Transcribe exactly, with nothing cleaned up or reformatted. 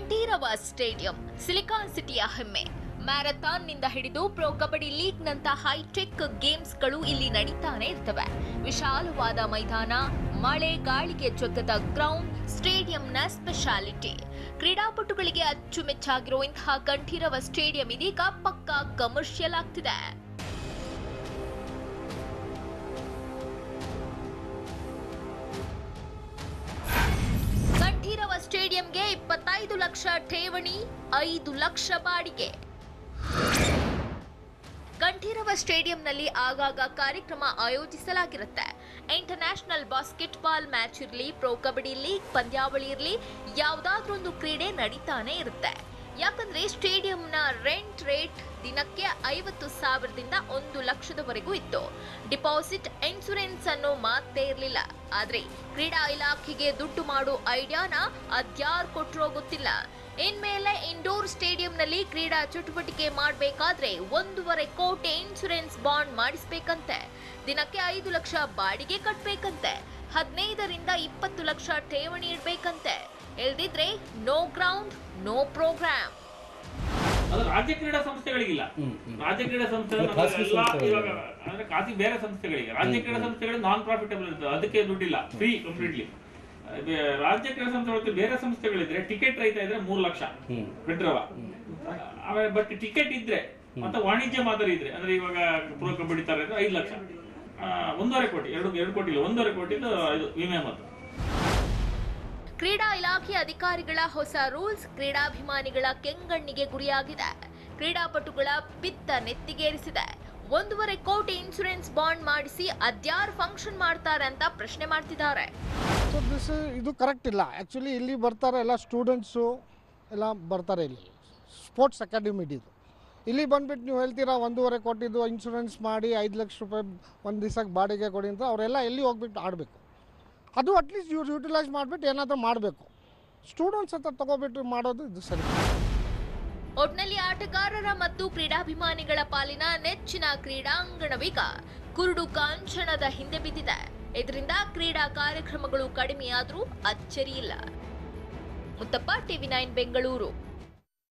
Kanteerava stadium silicon ಸಿಟಿಯ ಹೆಮ್ಮೆ. Marathon ನಿಂದ ಹಿಡಿದು ಪ್ರೊ ಕಬಡ್ಡಿ ಲೀಗ್ ನಂತ ಹೈಟೆಕ್ ಗೇಮ್ಸ್ ಗಳು ಇಲ್ಲಿ ನಡೀತಾನೆ ಇರ್ತವೆ. ವಿಶಾಲವಾದ ಮೈದಾನ, ಮಳೆ ಗಾಳಿಗೆ ಜೊತೆದ ಗ್ರೌಂಡ್ ಸ್ಟೇಡಿಯಂನ ಸ್ಪೆಷಾಲಿಟಿ. ಕ್ರೀಡಾಪಟುಗಳಿಗೆ ಅಚ್ಚುಮೆಚ್ಚಾಗಿರೋ ಇಂತಹ ಕಂಠೀರವ ಸ್ಟೇಡಿಯಂ ಇದೀಗ ಪಕ್ಕಾ ಕಮರ್ಷಿಯಲ್ ಆಗ್ತಿದೆ. ಕಂಠೀರವ ಸ್ಟೇಡಿಯಂಗೆ ಇಪ್ಪತ್ತೈದು ಲಕ್ಷ ಠೇವಣಿ, ಐದು ಲಕ್ಷ ಬಾಡಿಗೆ. ಕಂಠೀರವ ಸ್ಟೇಡಿಯಂನಲ್ಲಿ ಆಗಾಗ ಕಾರ್ಯಕ್ರಮ ಆಯೋಜಿಸಲಾಗಿರುತ್ತೆ. ಇಂಟರ್ನ್ಯಾಷನಲ್ ಬಾಸ್ಕೆಟ್ಬಾಲ್ ಮ್ಯಾಚ್ ಇರಲಿ, ಪ್ರೊ ಕಬಡ್ಡಿ ಲೀಗ್ ಪಂದ್ಯಾವಳಿ ಇರಲಿ, ಯಾವುದಾದ್ರೊಂದು ಕ್ರೀಡೆ ನಡೀತಾನೆ ಇರುತ್ತೆ. ಯಾಕಂದ್ರೆ ಸ್ಟೇಡಿಯಂನ ರೆಂಟ್ ರೇಟ್ ದಿನಕ್ಕೆ ಐವತ್ತು ಸಾವಿರದಿಂದ ಒಂದು ಲಕ್ಷದವರೆಗೂ ಇತ್ತು. ಡಿಪಾಸಿಟ್, ಇನ್ಸೂರೆನ್ಸ್ ಅನ್ನೋ ಮಾತೇ ಇರಲಿಲ್ಲ. ಆದ್ರೆ ಕ್ರೀಡಾ ಇಲಾಖೆಗೆ ದುಡ್ಡು ಮಾಡೋ ಐಡಿಯಾನ ಅದ್ಯಾರು ಕೊಟ್ರೋ ಗೊತ್ತಿಲ್ಲ. ಇನ್ಮೇಲೆ ಇಂಡೋರ್ ಸ್ಟೇಡಿಯಂನಲ್ಲಿ ಕ್ರೀಡಾ ಚಟುವಟಿಕೆ ಮಾಡಬೇಕಾದ್ರೆ ಒಂದೂವರೆ ಕೋಟಿ ಇನ್ಸೂರೆನ್ಸ್ ಬಾಂಡ್ ಮಾಡಿಸ್ಬೇಕಂತೆ. ದಿನಕ್ಕೆ ಐದು ಲಕ್ಷ ಬಾಡಿಗೆ ಕಟ್ಟಬೇಕಂತೆ. ಹದಿನೈದರಿಂದ ಇಪ್ಪತ್ತು ಲಕ್ಷ ಠೇವಣಿ ಇಡಬೇಕಂತೆ. ಇಲ್ದಿದ್ರೆ ನೋ ಗ್ರೌಂಡ್, ನೋ ಪ್ರೋಗ್ರಾಮ್. ಅದು ರಾಜ್ಯ ಕ್ರೀಡಾ ಸಂಸ್ಥೆಗಳಿಗಿಲ್ಲ. ರಾಜ್ಯ ಕ್ರೀಡಾ ಸಂಸ್ಥೆಗಳು ಇವಾಗ ಅಂದ್ರೆ ಖಾಸಗಿ ಬೇರೆ ಸಂಸ್ಥೆಗಳಿಗೆ, ರಾಜ್ಯ ಕ್ರೀಡಾ ಸಂಸ್ಥೆಗಳಿಗೆ ನಾನ್ ಪ್ರಾಫಿಟಬಲ್ ಇರ್ತದೆ, ಅದಕ್ಕೆ ದುಡ್ಡಿಲ್ಲ, ಫ್ರೀ ಕಂಪ್ಲೀಟ್ಲಿ. ರಾಜ್ಯ ಕ್ರೀಡಾ ಸಂಸ್ಥೆಗಳು ಬೇರೆ ಸಂಸ್ಥೆಗಳಿದ್ರೆ ಟಿಕೆಟ್ ರಹಿತ ಇದ್ರೆ ಮೂರು ಲಕ್ಷ ಬಿಡ್ರವ. ಬಟ್ ಟಿಕೆಟ್ ಇದ್ರೆ ಮತ್ತೆ ವಾಣಿಜ್ಯ ಮಾದರಿ ಇದ್ರೆ ಅಂದ್ರೆ ಇವಾಗ ಪ್ರೊ ಕಬಡ್ಡಿ ತರ ಇದ್ರೆ ಐದು ಲಕ್ಷ, ಒಂದೂವರೆ ಕೋಟಿ, ಎರಡು ಎರಡು ಕೋಟಿ ಇಲ್ಲ, ಒಂದೂವರೆ ಕೋಟಿ ಇದು ವಿಮೆ ಮೊತ್ತ. ಕ್ರೀಡಾ ಇಲಾಖೆ ಅಧಿಕಾರಿಗಳ ಹೊಸ ರೂಲ್ಸ್ ಕ್ರೀಡಾಭಿಮಾನಿಗಳ ಕೆಂಗಣ್ಣಿಗೆ ಗುರಿಯಾಗಿದೆ. ಕ್ರೀಡಾಪಟುಗಳ ಪಿತ್ತ ನೆತ್ತಿಗೇರಿಸಿದೆ. ಒಂದೂವರೆ ಕೋಟಿ ಇನ್ಸೂರೆನ್ಸ್ ಬಾಂಡ್ ಮಾಡಿಸಿ ಅದ್ಯಾರು ಫಂಕ್ಷನ್ ಮಾಡ್ತಾರೆ ಅಂತ ಪ್ರಶ್ನೆ ಮಾಡ್ತಿದ್ದಾರೆ. ಇದು ಕರೆಕ್ಟ್ ಇಲ್ಲ. ಆ್ಯಕ್ಚುಲಿ ಇಲ್ಲಿ ಬರ್ತಾರೆ ಎಲ್ಲ ಸ್ಟೂಡೆಂಟ್ಸು ಎಲ್ಲ ಬರ್ತಾರೆ. ಇಲ್ಲಿ ಸ್ಪೋರ್ಟ್ಸ್ ಅಕಾಡೆಮಿ ಇದು. ಇಲ್ಲಿ ಬಂದ್ಬಿಟ್ಟು ನೀವು ಹೇಳ್ತೀರಾ ಒಂದೂವರೆ ಕೋಟಿದು ಇನ್ಶೂರೆನ್ಸ್ ಮಾಡಿ ಐದು ಲಕ್ಷ ರೂಪಾಯಿ ಒಂದು ದಿವಸಕ್ಕೆ ಬಾಡಿಗೆ ಕೊಡಿ ಅಂತ, ಅವರೆಲ್ಲ ಎಲ್ಲಿ ಹೋಗ್ಬಿಟ್ಟು ಆಡಬೇಕು? ಅದು ಅಟ್ಲೀಸ್ಟ್ ಇವ್ರು ಯೂಟಿಲೈಸ್ ಮಾಡಿಬಿಟ್ಟು ಏನಾದರೂ ಮಾಡಬೇಕು. ಸ್ಟೂಡೆಂಟ್ಸ್ ಹತ್ರ ತಗೋಬಿಟ್ಟು ಮಾಡೋದು ಇದು ಸರಿ. ಒಟ್ನಲ್ಲಿ ಆಟಗಾರರ ಮತ್ತು ಕ್ರೀಡಾಭಿಮಾನಿಗಳ ಪಾಲಿನ ನೆಚ್ಚಿನ ಕ್ರೀಡಾಂಗಣವೀಗ ಕುರುಡು ಕಾಂಚನದ ಹಿಂದೆ ಬಿದ್ದಿದೆ. ಇದರಿಂದ ಕ್ರೀಡಾ ಕಾರ್ಯಕ್ರಮಗಳು ಕಡಿಮೆಯಾದರೂ ಅಚ್ಚರಿಯಿಲ್ಲ. Muthappa, TV nine Bengaluru.